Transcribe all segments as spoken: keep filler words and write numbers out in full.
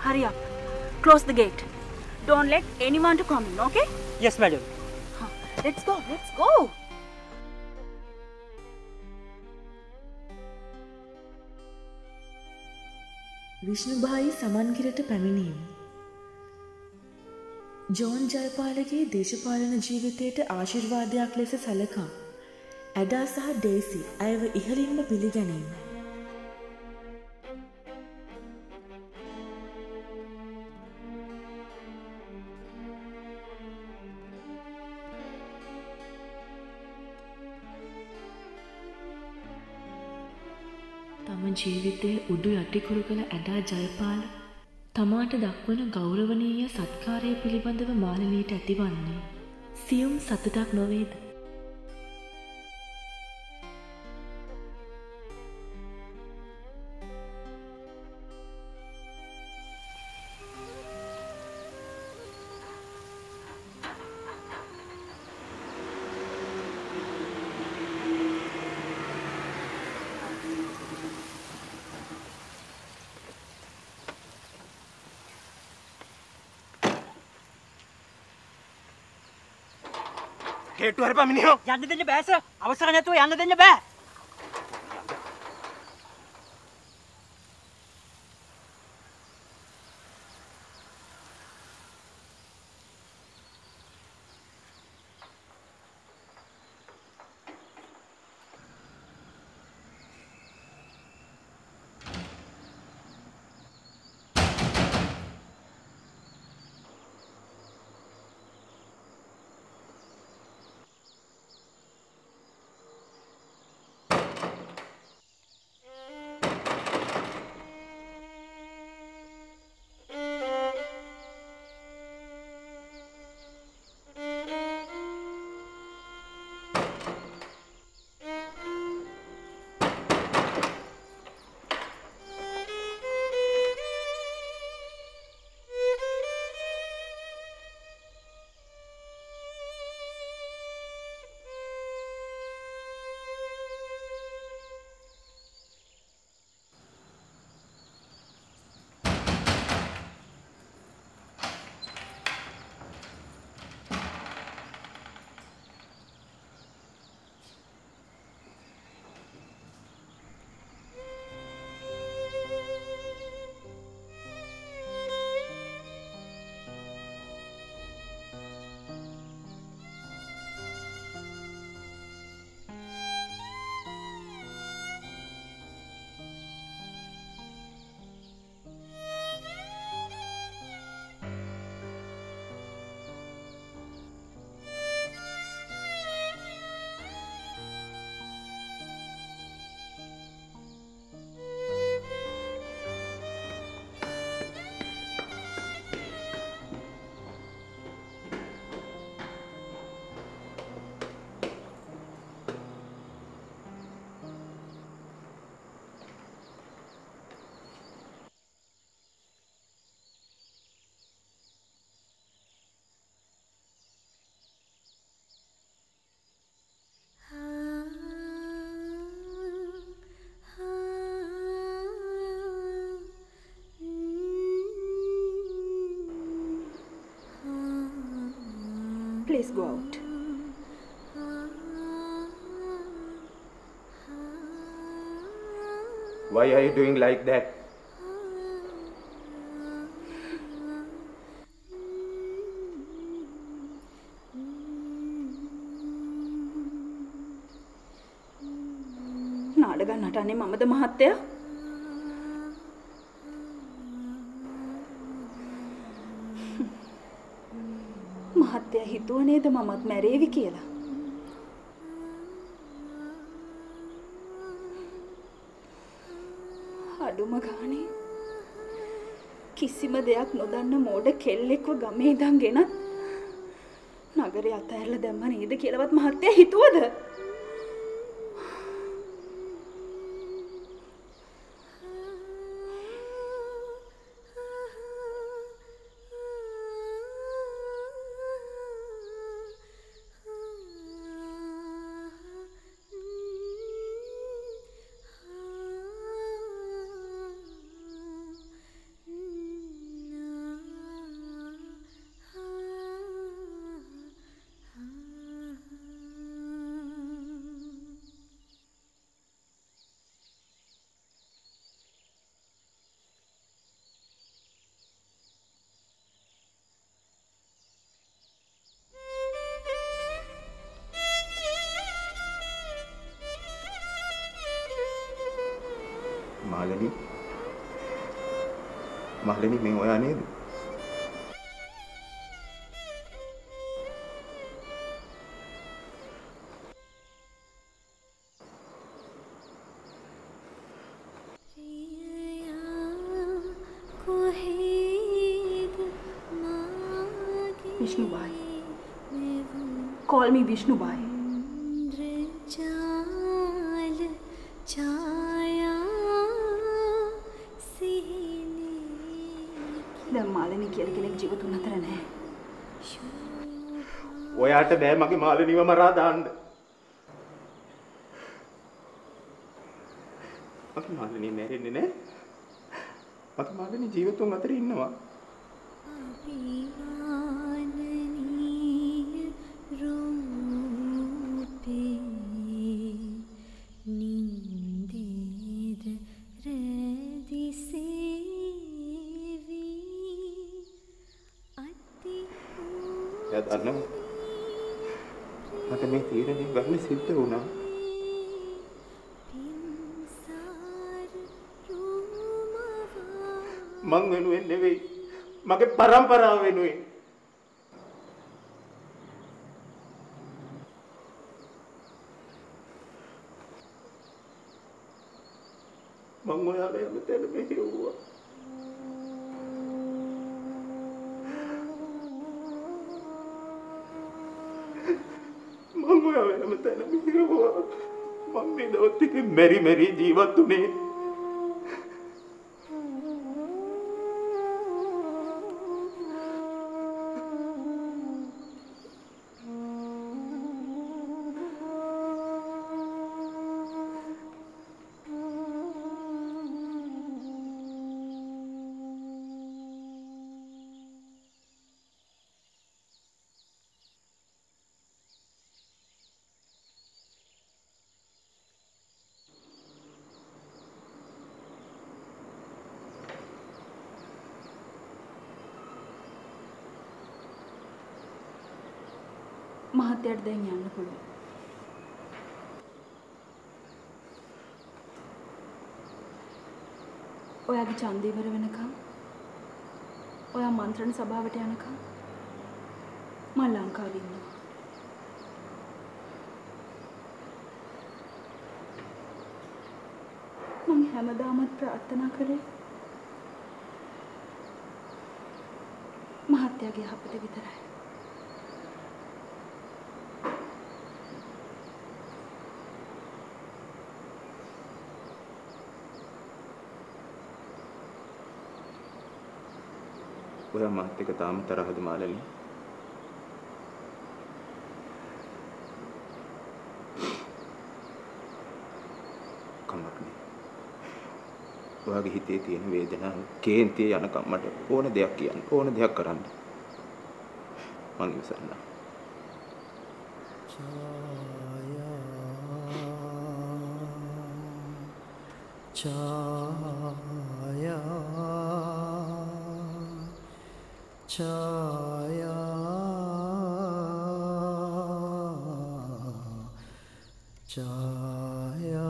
Hurry up. Close the gate. Don't let anyone to come in, okay? Yes, madam. Huh. Let's go, let's go. විෂ්ණුභායි සමන්ගිරට පැමිණීම. John ජයපාලගේ දේශපාලන ජීවිතයට ආශිර්වාදයක් ලෙස සැලකා ඇඩා සහ daisy ඇයව ඉහළින්ම පිළිගැනීම. තම ජීවිතයේ උඩු යටිකුරු කළ ඇඩා ජයපාල තමාට දක්වන ගෞරවනීය සත්කාරය පිළිබඳව මාලිනීට ඇතිවන්නේ සියුම් සතුටක් නොවේද? හේතු හරි පමිනියෝ යන්න දෙන්න බෑ සර්. අවසර නැතුව යන්න දෙන්න බෑ. Please go out. Why are you doing like that? නාඩගම් නටන්නේ මමද මහත්තයා? මහත්තයා හිතුව නේද මමත් මැරේවි කියලා? අඩුම ගානේ කිසිම දෙයක් නොදන්න මෝඩ කෙල්ලෙක්ව ගමේ ඉඳන් ගෙනත් නගරේ අතහැරලා දැම්ම නේද කියලාවත් මහත්තයා හිතුවද? මාලනී මාලනී මේ ඔයා නේද? Vishnubai. Call me Vishnubai. දැන් මාලනී කියලා කෙනෙක් ජීවිතුන් අතර නැහැ. ඔයාට බෑ මගේ මාලනීව මරා දාන්න. මගේ මාලනී මැරෙන්නේ නැහැ. මගේ මාලනී ජීවිතුන් අතර ඉන්නවා. Ya dana mata මේ තීරණය ගන්න සිද්ධ වුණා. මං වෙනුවෙන් නෙවෙයි මගේ පරම්පරාව වෙනුවෙන්. මං ඔයාලා යන තැන මෙහෙව්වා. මම ඔයාලා යන තැන මෙහෙව්වා. මං මේ දවස් ටිකේ මෙරි මෙරි ජීවත් වුණේ. මහත්තයාට දැන් යන්න පුළුවන්. ඔයාගේ ඡන්දය ඉවර වෙනකම් ඔයා මන්ත්‍රණ සභාවට යනකම් මම ලංකාවේ ඉන්නවා. මම හැමදාමත් ප්‍රාර්ථනා කළේ මහත්තයාගේ යහපත විතරයි. ඔයා මාත් එක්ක තාම තරහද මාලනී? කමක් නෑ. ඔයාගේ හිතේ තියෙන වේදනාව කේන්තිය යනකම් මට ඕන දෙයක් කියන්න ඕන දෙයක් කරන්න. මං ඉවසන්නම්. छाया छाया छाया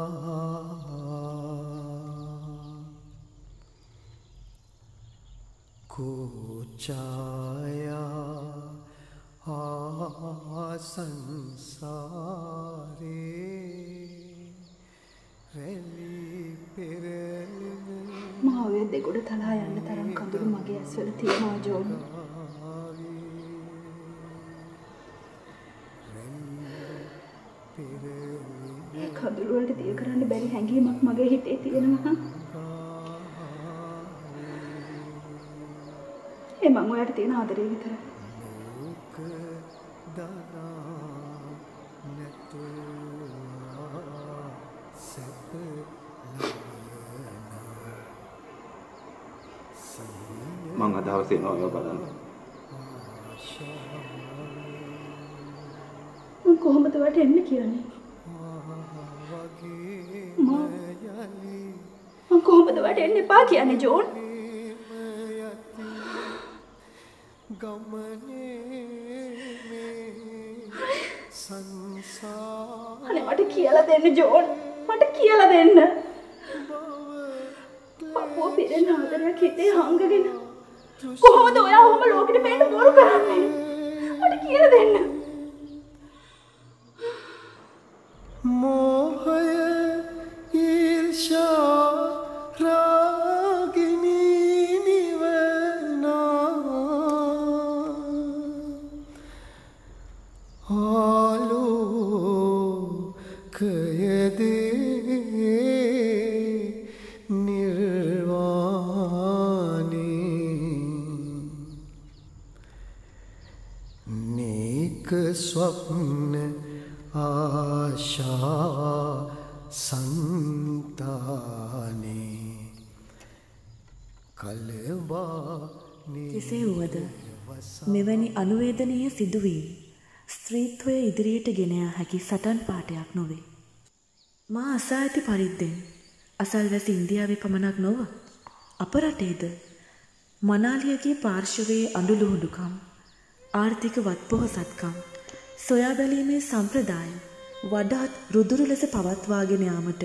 को छाया आ संसारे මාවේ දෙගොඩ තලා යන්න තරම් කඳුළු මගේ ඇස්වල තියෙනවා ජෝන්. ඒ කඳුළු වලට තිය කරන්න බැරි හැඟීමක් මගේ හිතේ තියෙනවා. ඒ මම ඔයාලට තියෙන ආදරේ විතරයි. මං අද හවසේ එනවා ඔයා බලන්න. මං කොහොමද ඔයාලට එන්න කියන්නේ? මං මං කොහොමද ඔයාලට එන්න එපා කියන්නේ ජෝන්? අනේ මට කියලා දෙන්න ජෝන්. මට කියලා දෙන්න. අපෝ පිරෙන ආදරයක් හිතේ හංගගෙන කොහොමද ඔයා ඔහොම ලෝකෙට පේන්න බොරු කරන්නේ? මට කියලා දෙන්න. මෝහය ඊර්ෂා රාගිනී නිවනා ආලෝකයදී නිර්වාණී නේක ස්වප්න ආශා සංතානේ කලවා කෙසේ වුවද මෙවැනි අනුවේදනීය සිදුවීම් ස්ත්‍රීත්වය ඉදිරියට ගෙන යා හැකි සටන් පාඨයක් නොවේ. මා අසා ඇති පරිද්දෙන් අසල්වැසි ඉන්දියාවේ පමණක් නොව අප රටේද මනාලියගේ පාර්ශවයේ අඳුලුහුඬුකම් ආර්ථික වත්පොහොසත්කම් සොයා බැලීමේ සම්ප්‍රදාය වඩාත් රුදුරු ලෙස පවත්වාගෙන යාමට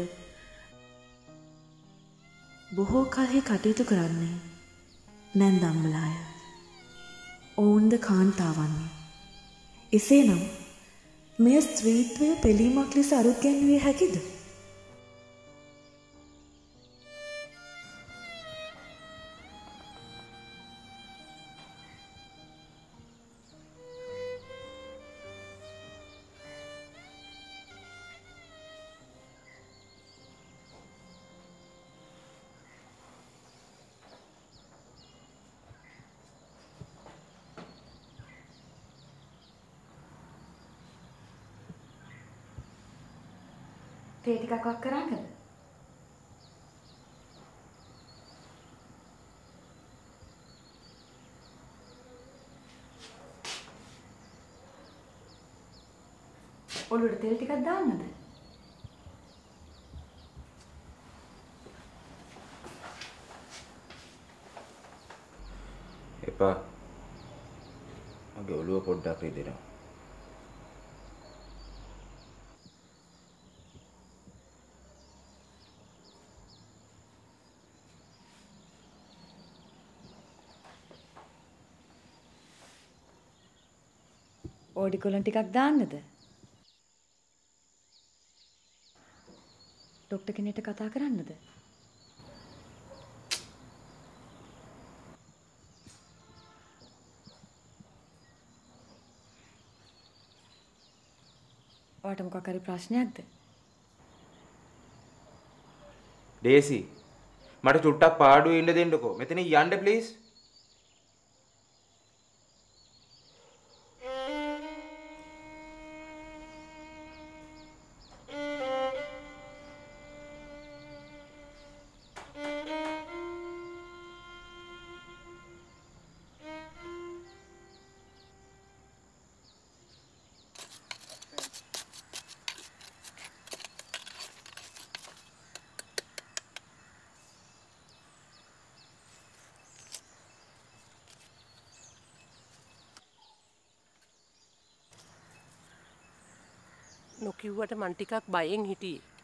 බොහෝ කල්හි කටයුතු කරන්නේ නැන්දම්මලාය. ඔවුන්ද කාන්තාවන්ය. එසේනම් මෙය ස්ත්‍රීත්වය පෙළීමක් ලෙස අරුත් ගැන්විය හැකිද? තේ ටිකක් වක් කරන්නද? ඔළුවට තෙල් ටිකක් දාන්නද? එපා. මගේ ඔළුව පොඩ්ඩක් රිදෙනවා. ඕඩිකොලන් ටිකක් දාන්නද? ડોක්ටර් කෙනෙක්ට කතා කරන්නද? ඔයාට මොකක් හරි ප්‍රශ්නයක්ද? ඩේසි මට චුට්ටක් පාඩුවේ ඉන්න දෙන්නකෝ. මෙතන යන්න ප්ලීස්. නොකිව්වට මං ටිකක් බයෙන් හිටියේ.